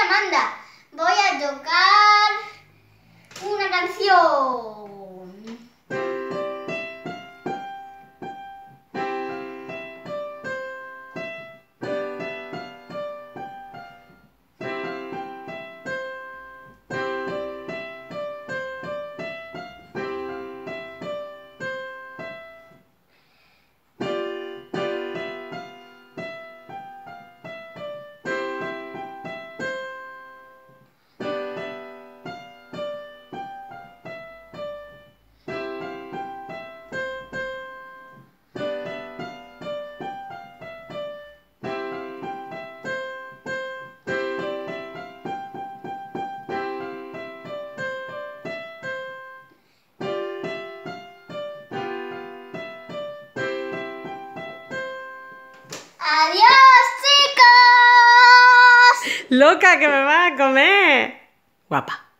Amanda. Voy a tocar una canción. ¡Adiós, chicos! ¡Loca, que me vas a comer! Guapa.